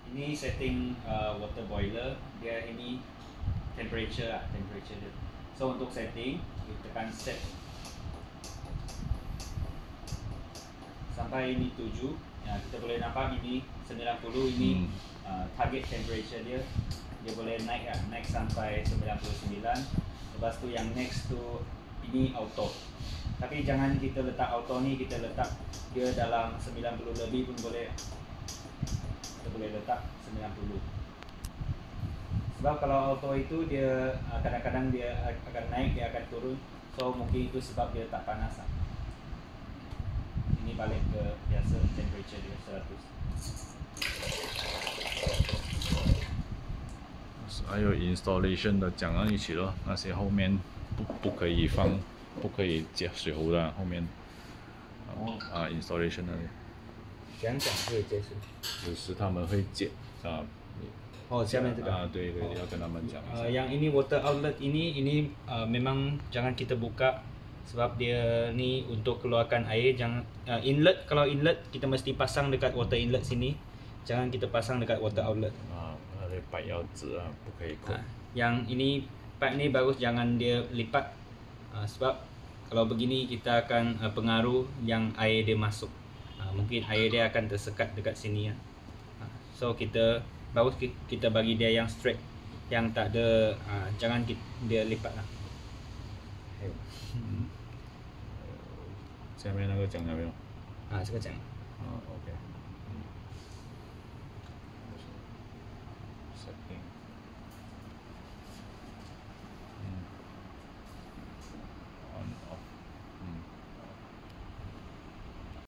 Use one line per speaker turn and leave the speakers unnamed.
Ini setting water boiler, dia ini temperature lah, temperature dia. So untuk setting, kita tekan set sampai ini 7. Ya, kita boleh nampak ini 90 ini target temperature dia. Dia boleh naik lah, naik sampai 99. Lepas tu yang next tu ini auto. Tapi jangan kita letak auto ni, kita letak dia dalam 90 lebih pun boleh. Kita boleh letak 90. Sebab kalau auto itu dia kadang-kadang dia akan naik, dia akan turun. So mungkin itu sebab dia tak panas lah. Ini balik ke biasa temperature dia 100.
还有 installation 的讲到一起咯，那些后面不可以放，不可以接水壶的后面。installation 那里。
怎样讲会接水？
就是他们会接啊。
哦，下面这个
对对，要跟他们讲。
yang ini water outlet ini memang jangan kita buka sebab dia ni untuk keluarkan air. Jangan inlet, kalau inlet kita mesti pasang dekat water inlet sini. Jangan kita pasang dekat water outlet.
Ada pipe 要直啊，不可以扣。
Yang ini pipe ni bagus jangan dia lipat. Sebab kalau begini kita akan pengaruh yang air dia masuk. Mungkin air dia akan tersekat dekat sini ya. So kita bagus kita bagi dia yang straight, yang tak ada jangan dia lipat lah.
下面那个讲了没有？
这个讲。
OK。setting。